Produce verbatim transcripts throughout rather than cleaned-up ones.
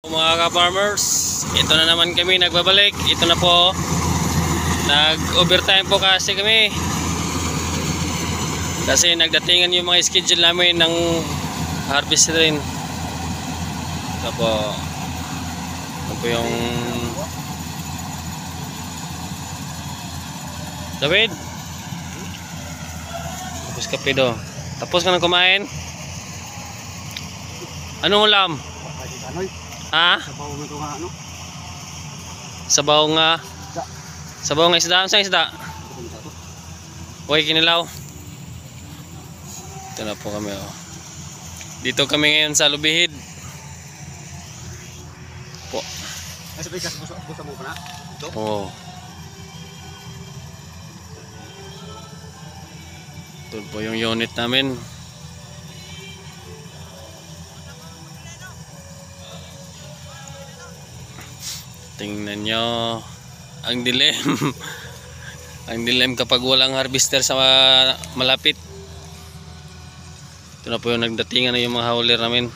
Mga ka-farmers, ito na naman kami nagbabalik. Ito na po, nag-overtime po kasi kami kasi nagdatingan yung mga schedule namin ng harvest rin. Ito po, ito po yung David. Tapos kape do. Tapos ka na kumain? Anong ulam? Ha? Sabaw nga ito nga ano? Sabaw nga. Sabaw nga isda. Saan isda? Uy, kinilaw. Ito na po kami. Oh. Dito kami ngayon sa Lubihid. Po. Ay, sabi ka, busa mo pa na? Ito? Oo. Ito po yung unit namin. Tingnan nyo ang dilim. Ang dilim kapag walang harvester sa malapit. Ito na po yung nagdatingan na yung mga hauler namin.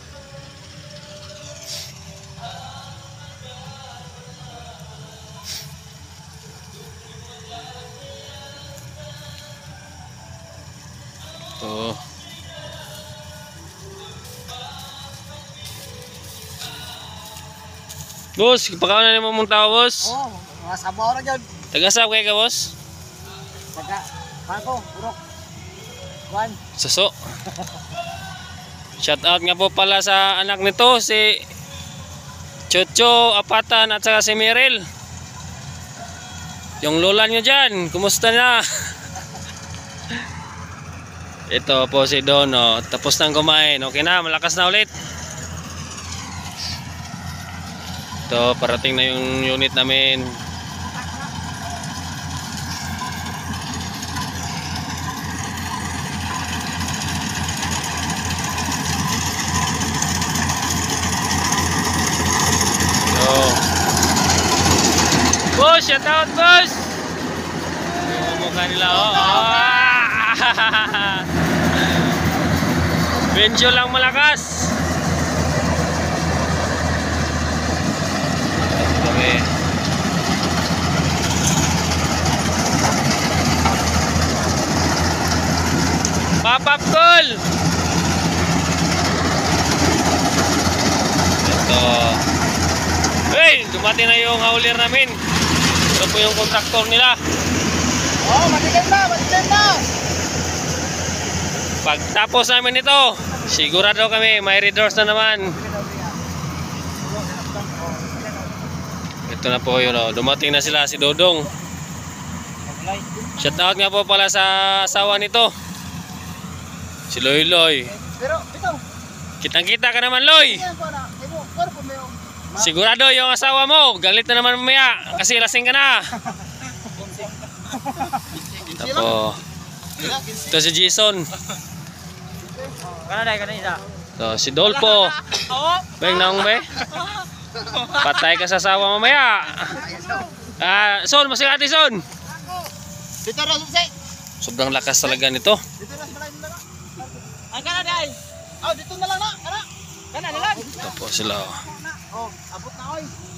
Ito. Boss, pagkaon na naman mong tao, boss. Oo, oh, mga sabaw na dyan. Tagasap kayo ka, boss? Taga, pako, burok. Juan. Suso. Shout out nga po pala sa anak nito, si Chocho Apatan at saka si Mirel. Yung lola nyo dyan, kumusta na? Ito po si Dono, tapos nang kumain. Okay na, malakas na ulit. Ito, parating na yung unit namin. Ito. Boss, shout out, boss! Yung mukha nila, oh. Medyo lang malakas. Okay. Pop-up call. Ito. Hey, dumating na yung hauler namin. Ito po yung kontraktor nila. Oh, matikim na, matikim na. Pagtapos namin ito, sigurado kami may redoors na naman. Ito na po yun, oh. Dumating na sila, si Dodong. Shout out nga po pala sa asawa nito, si Loy Loy. Pero, ito. Kitang kita ka naman, Loy. Sigurado yung asawa mo galit na naman mamaya kasi lasing ka na. Ito po, ito si Jason. Ito si Dolpo. Beng naong be, patay ka sa asawa mamaya. Ah, Son, masih ati Son. Dito na, Sumse. Sobrang lakas talaga nito. Dito na, malalim na na. Ang kana, day. Oh, dito na lang na. Kana. Kana, nilan. Ito po sila, oh. Oh, abot na, oy.